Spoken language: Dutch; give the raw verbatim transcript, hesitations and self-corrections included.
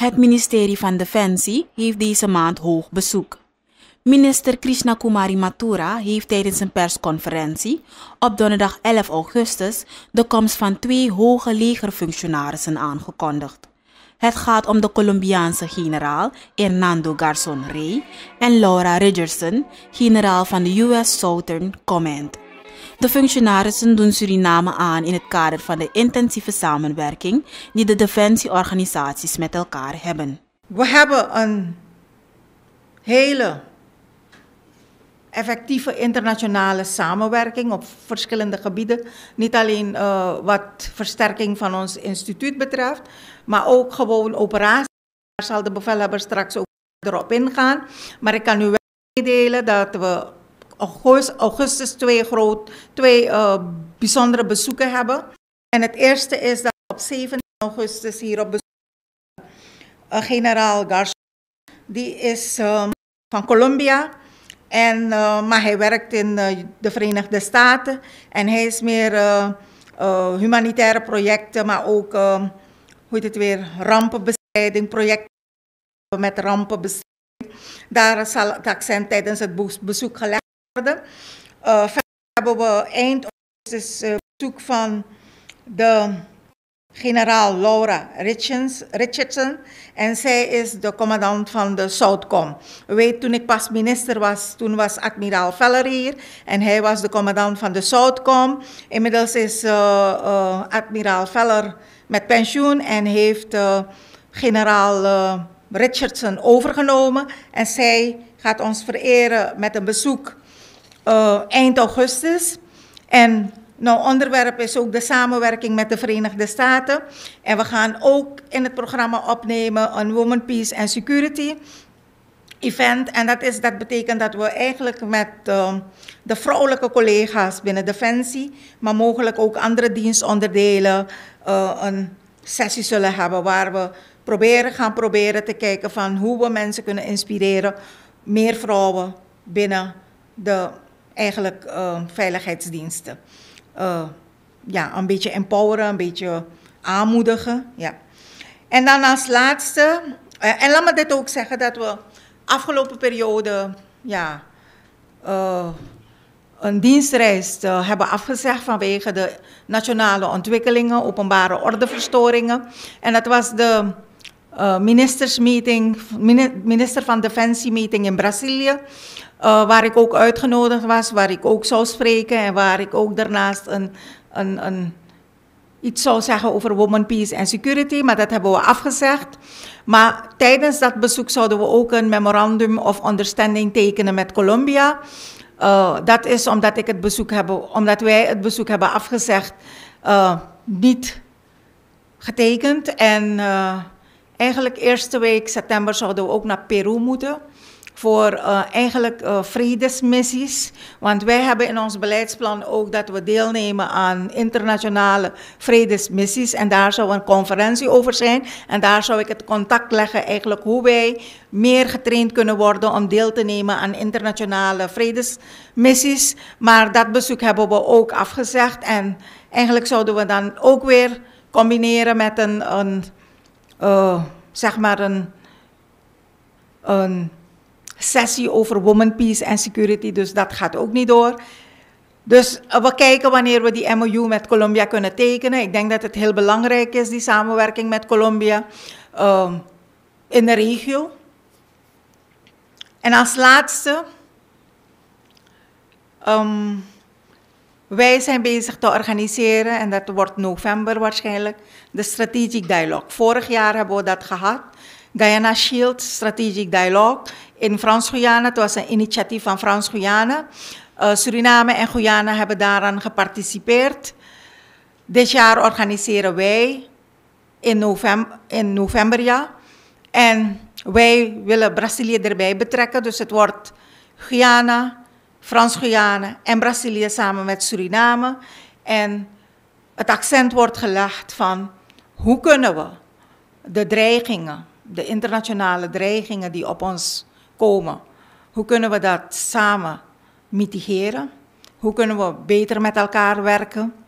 Het ministerie van Defensie heeft deze maand hoog bezoek. Minister Krishna Kumari Mathura heeft tijdens een persconferentie op donderdag elf augustus de komst van twee hoge legerfunctionarissen aangekondigd. Het gaat om de Colombiaanse generaal Hernando Garzón Rey en Laura Richardson, generaal van de U S Southern Command. De functionarissen doen Suriname aan in het kader van de intensieve samenwerking die de defensieorganisaties met elkaar hebben. We hebben een hele effectieve internationale samenwerking op verschillende gebieden. Niet alleen uh, wat versterking van ons instituut betreft, maar ook gewoon operaties. Daar zal de bevelhebber straks ook erop ingaan. Maar ik kan u wel meedelen dat we augustus twee, groot, twee uh, bijzondere bezoeken hebben. En het eerste is dat op zeventien augustus hier op bezoek uh, generaal Garzón. Die is uh, van Colombia. En, uh, maar hij werkt in uh, de Verenigde Staten en hij is meer uh, uh, humanitaire projecten, maar ook uh, hoe heet het weer, rampenbestrijding, projecten met rampenbestrijding. Daar zal het accent tijdens het bezoek gelegd worden. Uh, verder hebben we eind augustus uh, bezoek van de generaal Laura Richardson en zij is de commandant van de Southcom. U weet, toen ik pas minister was, toen was admiraal Veller hier en hij was de commandant van de Southcom. Inmiddels is uh, uh, admiraal Veller met pensioen en heeft uh, generaal uh, Richardson overgenomen en zij gaat ons vereren met een bezoek uh, eind augustus. En nou, onderwerp is ook de samenwerking met de Verenigde Staten. En we gaan ook in het programma opnemen een Women, Peace and Security event. En dat, is, dat betekent dat we eigenlijk met uh, de vrouwelijke collega's binnen Defensie, maar mogelijk ook andere dienstonderdelen, uh, een sessie zullen hebben waar we proberen, gaan proberen te kijken van hoe we mensen kunnen inspireren, meer vrouwen binnen de eigenlijk uh, veiligheidsdiensten. Uh, ja, een beetje empoweren, een beetje aanmoedigen. Ja. En dan als laatste, uh, en laat me dit ook zeggen, dat we afgelopen periode ja, uh, een dienstreis uh, hebben afgezegd vanwege de nationale ontwikkelingen, openbare ordeverstoringen. En dat was de uh, ministersmeeting, minister van Defensie meeting in Brazilië. Uh, waar ik ook uitgenodigd was, waar ik ook zou spreken en waar ik ook daarnaast een, een, een, iets zou zeggen over Women, Peace and Security, maar dat hebben we afgezegd. Maar tijdens dat bezoek zouden we ook een memorandum of understanding tekenen met Colombia. Uh, dat is omdat, ik het bezoek hebben, omdat wij het bezoek hebben afgezegd, uh, niet getekend. En uh, eigenlijk eerste week september zouden we ook naar Peru moeten. Voor uh, eigenlijk uh, vredesmissies. Want wij hebben in ons beleidsplan ook dat we deelnemen aan internationale vredesmissies. En daar zou een conferentie over zijn. En daar zou ik het contact leggen eigenlijk hoe wij meer getraind kunnen worden om deel te nemen aan internationale vredesmissies. Maar dat bezoek hebben we ook afgezegd. En eigenlijk zouden we dan ook weer combineren met een, een uh, zeg maar een... een sessie over Women, Peace and Security, dus dat gaat ook niet door. Dus we kijken wanneer we die M O U met Colombia kunnen tekenen. Ik denk dat het heel belangrijk is, die samenwerking met Colombia uh, in de regio. En als laatste, um, wij zijn bezig te organiseren, en dat wordt november waarschijnlijk, de Strategic Dialogue. Vorig jaar hebben we dat gehad. Guyana Shield Strategic Dialogue in Frans-Guyana. Het was een initiatief van Frans-Guyana. Uh, Suriname en Guyana hebben daaraan geparticipeerd. Dit jaar organiseren wij in november, in november ja. En wij willen Brazilië erbij betrekken. Dus het wordt Guyana, Frans-Guyana en Brazilië samen met Suriname. En het accent wordt gelegd van hoe kunnen we de dreigingen, de internationale dreigingen die op ons komen, hoe kunnen we dat samen mitigeren? Hoe kunnen we beter met elkaar werken?